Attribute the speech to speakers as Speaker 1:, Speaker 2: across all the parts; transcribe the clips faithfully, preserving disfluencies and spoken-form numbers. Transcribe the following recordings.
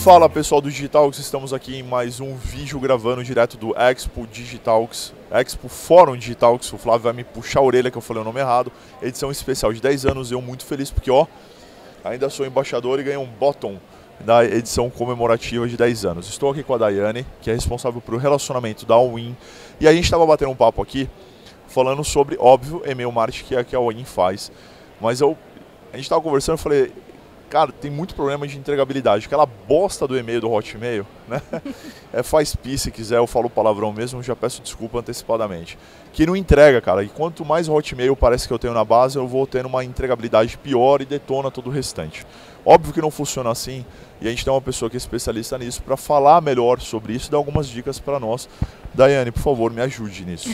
Speaker 1: Fala pessoal do Digitalx, estamos aqui em mais um vídeo gravando direto do Expo Digitalx, Expo Fórum Digitalx. O Flávio vai me puxar a orelha que eu falei o nome errado. Edição especial de dez anos, eu muito feliz porque ó, ainda sou embaixador e ganhei um bottom da edição comemorativa de dez anos. Estou aqui com a Daiane, que é responsável pelo relacionamento da All-in, e a gente estava batendo um papo aqui, falando sobre, óbvio, e-mail marketing que é que a All-in faz. Mas eu, a gente estava conversando e falei, cara, tem muito problema de entregabilidade. Aquela bosta do e-mail do Hotmail, né? É, faz pi se quiser, eu falo palavrão mesmo, já peço desculpa antecipadamente. Que não entrega, cara. E quanto mais Hotmail parece que eu tenho na base, eu vou tendo uma entregabilidade pior e detona todo o restante. Óbvio que não funciona assim, e a gente tem uma pessoa que é especialista nisso para falar melhor sobre isso e dar algumas dicas para nós. Daiane, por favor, me ajude nisso.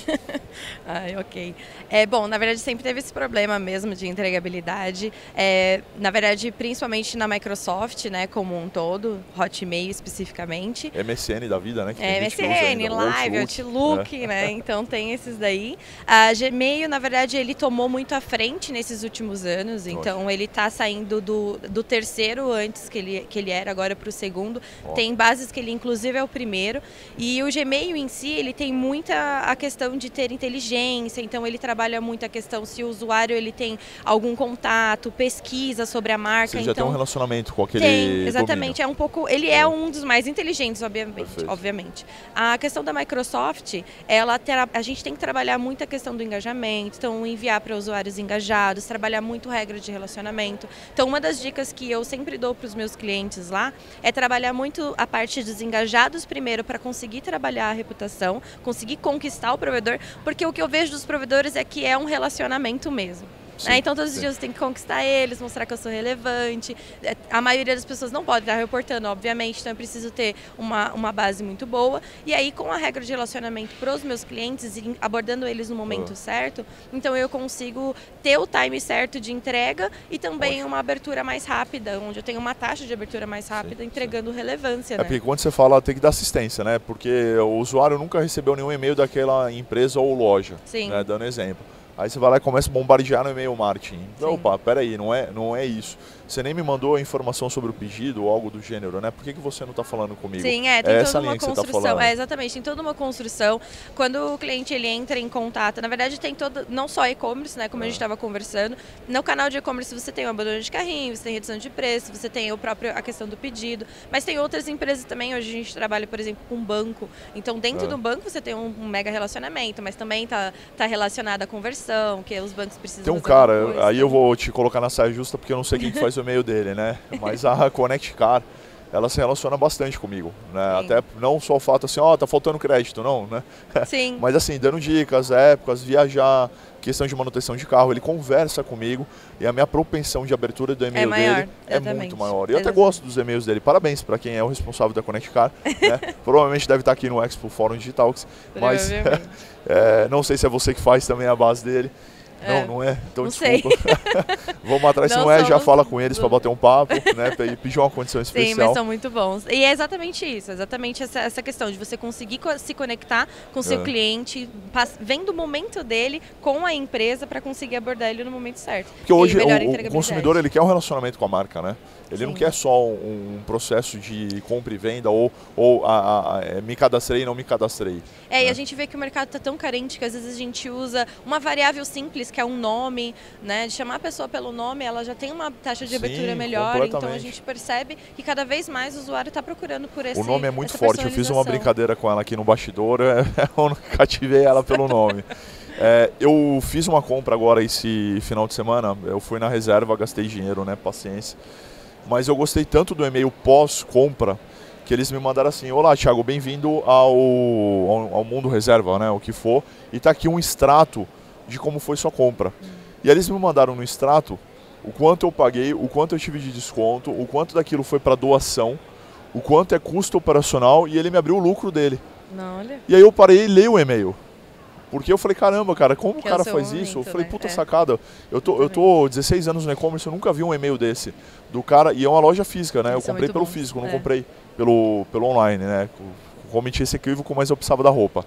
Speaker 2: Ai, ok. É, bom, na verdade sempre teve esse problema mesmo de entregabilidade. É, na verdade, principalmente na Microsoft, né, como um todo, Hotmail especificamente.
Speaker 1: M S N da vida, né? Que
Speaker 2: é, M S N, Live, Outlook, Outlook é. né? Então tem esses daí. A Gmail, na verdade, ele tomou muito à frente nesses últimos anos. Então Nossa. ele está saindo do, do terceiro antes que ele, que ele era, agora para o segundo. Oh. Tem bases que ele inclusive é o primeiro. E o Gmail em si, ele tem muita a questão de ter inteligência, então ele trabalha muito a questão se o usuário ele tem algum contato, pesquisa sobre a marca.
Speaker 1: Você
Speaker 2: então,
Speaker 1: já tem um relacionamento com aquele
Speaker 2: Tem, exatamente.
Speaker 1: domínio.
Speaker 2: É um pouco, ele é um dos mais inteligentes, obviamente. obviamente. A questão da Microsoft, ela terá, a gente tem que trabalhar muito a questão do engajamento, então enviar para usuários engajados, trabalhar muito regra de relacionamento. Então uma das dicas que eu sempre dou para os meus clientes lá é trabalhar muito a parte dos engajados primeiro para conseguir trabalhar a reputação, conseguir conquistar o provedor, porque o que eu vejo dos provedores é que é um relacionamento mesmo. Sim, né? Então todos sim. os dias você tem que conquistar eles, mostrar que eu sou relevante. A maioria das pessoas não pode estar reportando, obviamente, então eu preciso ter uma, uma base muito boa. E aí com a regra de relacionamento para os meus clientes, abordando eles no momento uhum. certo, então eu consigo ter o time certo de entrega e também Ótimo. uma abertura mais rápida, onde eu tenho uma taxa de abertura mais rápida, sim, entregando sim. relevância.
Speaker 1: É
Speaker 2: né?
Speaker 1: porque quando você fala tem que dar assistência, né? Porque o usuário nunca recebeu nenhum e-mail daquela empresa ou loja, sim. né? Dando exemplo. Aí você vai lá e começa a bombardear no e-mail marketing. Então, opa, peraí, não é, não é isso. Você nem me mandou a informação sobre o pedido ou algo do gênero, né? Por que, que você não está falando comigo?
Speaker 2: Sim, é, tem
Speaker 1: é
Speaker 2: toda
Speaker 1: essa
Speaker 2: uma
Speaker 1: linha
Speaker 2: construção.
Speaker 1: Que você tá falando.
Speaker 2: É, exatamente, tem toda uma construção. Quando o cliente ele entra em contato, na verdade tem todo, não só e-commerce, né? Como é. a gente estava conversando. No canal de e-commerce você tem o abandono de carrinho, você tem redução de preço, você tem o próprio, a questão do pedido. Mas tem outras empresas também, hoje a gente trabalha, por exemplo, com um banco. Então dentro é. do banco você tem um, um mega relacionamento, mas também está tá relacionado à conversão, que os bancos precisam
Speaker 1: Tem um cara, coisa, aí né? eu vou te colocar na saia justa porque eu não sei quem que faz o e-mail dele, né? Mas a Connect Car, ela se relaciona bastante comigo, né? Sim. Até não só o fato assim, ó, oh, tá faltando crédito, não, né?
Speaker 2: Sim.
Speaker 1: Mas assim, dando dicas, épocas, viajar, questão de manutenção de carro, ele conversa comigo e a minha propensão de abertura do e-mail é maior, dele exatamente. é muito maior. E eu até gosto dos e-mails dele. Parabéns para quem é o responsável da Connect Car, né? Provavelmente deve estar aqui no Expo Fórum Digitalx, mas é, não sei se é você que faz também a base dele.
Speaker 2: É.
Speaker 1: Não, não é? Então
Speaker 2: não
Speaker 1: desculpa. Vamos atrás, se não, não é, já fala com eles para bater um papo, né? E pedir uma condição especial.
Speaker 2: Sim, mas são muito bons. E é exatamente isso, exatamente essa, essa questão de você conseguir co se conectar com o seu é. cliente, vendo o momento dele com a empresa para conseguir abordar ele no momento certo.
Speaker 1: Porque hoje o, o consumidor ele quer um relacionamento com a marca, né? Ele Sim. não quer só um, um processo de compra e venda ou, ou a, a, a, me cadastrei e não me cadastrei.
Speaker 2: É,
Speaker 1: né?
Speaker 2: E a gente vê que o mercado está tão carente que às vezes a gente usa uma variável simples, que é um nome, né? De chamar a pessoa pelo nome, ela já tem uma taxa de abertura
Speaker 1: Sim,
Speaker 2: melhor, então a gente percebe que cada vez mais o usuário está procurando por esse.
Speaker 1: O nome é muito forte, eu fiz uma brincadeira com ela aqui no bastidor, eu cativei ela pelo nome. É, eu fiz uma compra agora esse final de semana, eu fui na reserva, gastei dinheiro, né? Paciência. Mas eu gostei tanto do e-mail pós-compra que eles me mandaram assim, olá Thiago, bem-vindo ao, ao, ao Mundo Reserva, né, o que for, e tá aqui um extrato de como foi sua compra. Hum. E eles me mandaram no extrato o quanto eu paguei, o quanto eu tive de desconto, o quanto daquilo foi para doação, o quanto é custo operacional e ele me abriu o lucro dele.
Speaker 2: Não, olha.
Speaker 1: E aí eu parei e li o e-mail. Porque eu falei, caramba, cara, como
Speaker 2: que
Speaker 1: o cara
Speaker 2: é o
Speaker 1: faz
Speaker 2: momento,
Speaker 1: isso? Eu falei,
Speaker 2: né?
Speaker 1: puta
Speaker 2: é.
Speaker 1: sacada. Eu tô, eu tô dezesseis anos no e-commerce, eu nunca vi um e-mail desse. Do cara, e é uma loja física, né?
Speaker 2: Eles
Speaker 1: eu comprei pelo
Speaker 2: bons.
Speaker 1: físico, não
Speaker 2: é.
Speaker 1: comprei pelo, pelo online, né? Cometi esse equívoco, mas eu precisava da roupa.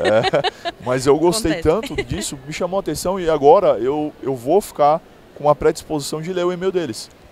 Speaker 1: É, mas eu gostei
Speaker 2: Acontece.
Speaker 1: tanto disso, me chamou a atenção e agora eu, eu vou ficar com uma predisposição de ler o e-mail deles.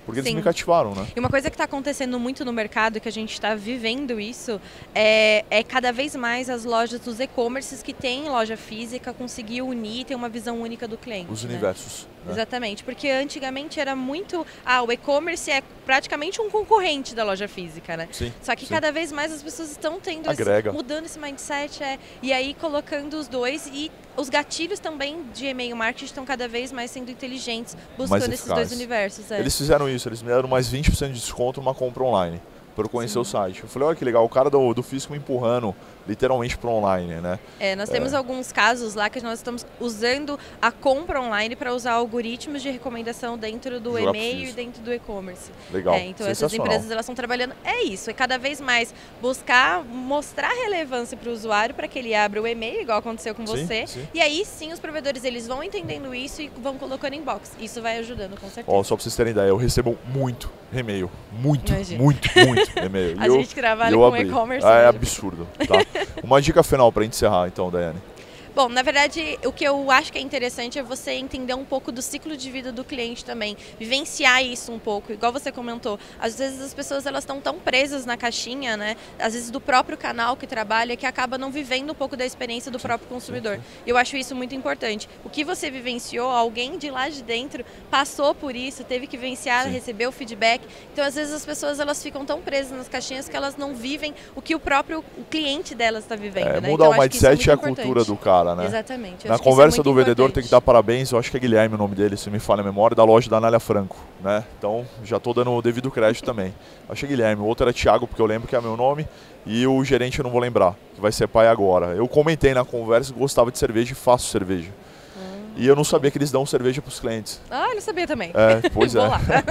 Speaker 1: Porque eles
Speaker 2: Sim.
Speaker 1: me cativaram, né?
Speaker 2: E uma coisa que está acontecendo muito no mercado, que a gente está vivendo isso, é, é cada vez mais as lojas dos e-commerces que têm loja física conseguir unir e ter uma visão única do cliente.
Speaker 1: Os
Speaker 2: né?
Speaker 1: universos. Né?
Speaker 2: Exatamente, porque antigamente era muito... Ah, o e-commerce é praticamente um concorrente da loja física, né?
Speaker 1: Sim,
Speaker 2: Só que
Speaker 1: sim.
Speaker 2: cada vez mais as pessoas estão tendo
Speaker 1: Agrega.
Speaker 2: esse, mudando esse mindset, é, e aí colocando os dois, e os gatilhos também de e-mail marketing estão cada vez mais sendo inteligentes, buscando esses dois universos. É.
Speaker 1: Eles fizeram isso, eles me deram mais vinte por cento de desconto numa compra online, para eu conhecer Sim. o site. Eu falei, olha que legal, o cara do, do físico me empurrando literalmente para online, né?
Speaker 2: É, nós temos é. alguns casos lá que nós estamos usando a compra online para usar algoritmos de recomendação dentro do e-mail e dentro do e-commerce.
Speaker 1: Legal,
Speaker 2: é, então essas empresas elas estão trabalhando, é isso, é cada vez mais buscar mostrar relevância para o usuário para que ele abra o e-mail, igual aconteceu com
Speaker 1: sim,
Speaker 2: você,
Speaker 1: sim.
Speaker 2: e aí sim os provedores eles vão entendendo isso e vão colocando em box. Isso vai ajudando com certeza.
Speaker 1: Ó, só para vocês terem ideia, eu recebo muito e-mail, muito,
Speaker 2: Imagina.
Speaker 1: muito, muito e-mail.
Speaker 2: A
Speaker 1: e
Speaker 2: gente
Speaker 1: eu,
Speaker 2: que trabalha
Speaker 1: eu
Speaker 2: com
Speaker 1: abri.
Speaker 2: e-commerce.
Speaker 1: Ah, é absurdo, tá? Uma dica final para encerrar, então, Daiane.
Speaker 2: Bom, na verdade, o que eu acho que é interessante é você entender um pouco do ciclo de vida do cliente também, vivenciar isso um pouco, igual você comentou. Às vezes as pessoas elas estão tão presas na caixinha, né? Às vezes do próprio canal que trabalha, que acaba não vivendo um pouco da experiência do próprio consumidor. Eu acho isso muito importante. O que você vivenciou, alguém de lá de dentro passou por isso, teve que vivenciar, Sim. recebeu feedback. Então, às vezes as pessoas elas ficam tão presas nas caixinhas que elas não vivem o que o próprio o cliente delas está vivendo.
Speaker 1: É,
Speaker 2: né?
Speaker 1: mudar
Speaker 2: então,
Speaker 1: o mindset
Speaker 2: é
Speaker 1: e a cultura do cara. Né?
Speaker 2: Exatamente.
Speaker 1: Na conversa
Speaker 2: é
Speaker 1: do vendedor
Speaker 2: importante.
Speaker 1: tem que dar parabéns, eu acho que é Guilherme o nome dele, se me falha a memória, da loja da Anália Franco, né? Então já estou dando o devido crédito também. Acho que é Guilherme, o outro era Thiago, porque eu lembro que é meu nome, e o gerente eu não vou lembrar, que vai ser pai agora. Eu comentei na conversa que gostava de cerveja e faço cerveja. Hum. E eu não sabia que eles dão cerveja para os clientes.
Speaker 2: Ah, eu sabia também.
Speaker 1: É, pois é.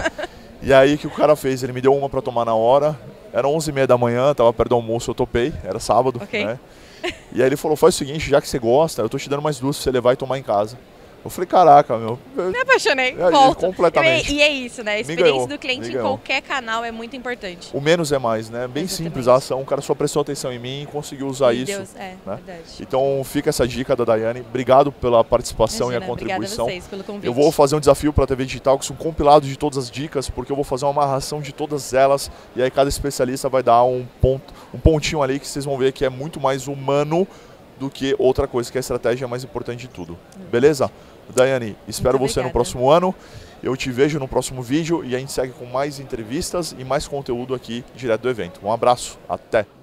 Speaker 1: E aí o que o cara fez? Ele me deu uma para tomar na hora, era onze e meia da manhã, estava perto do almoço, eu topei, era sábado,
Speaker 2: okay.
Speaker 1: né? E aí ele falou, faz o seguinte, já que você gosta, eu tô te dando mais duas pra você levar e tomar em casa. Eu falei, caraca, meu.
Speaker 2: Me apaixonei,
Speaker 1: é,
Speaker 2: volto.
Speaker 1: Completamente.
Speaker 2: E é isso, né? A experiência do cliente em qualquer canal é muito importante.
Speaker 1: O menos é mais, né? Bem Exatamente. Simples a ação, o cara só prestou atenção em mim e conseguiu usar
Speaker 2: Meu
Speaker 1: isso.
Speaker 2: Deus, é,
Speaker 1: né?
Speaker 2: verdade.
Speaker 1: Então fica essa dica da Daiane. Obrigado pela participação
Speaker 2: Imagina,
Speaker 1: e a contribuição.
Speaker 2: Obrigada a vocês pelo convite.
Speaker 1: Eu vou fazer um desafio para a T V Digital, que são compilados de todas as dicas, porque eu vou fazer uma amarração de todas elas e aí cada especialista vai dar um, ponto, um pontinho ali que vocês vão ver que é muito mais humano do que outra coisa, que a estratégia é mais importante de tudo. Beleza? Daiane, espero você no próximo ano. Eu te vejo no próximo vídeo e a gente segue com mais entrevistas e mais conteúdo aqui direto do evento. Um abraço, até!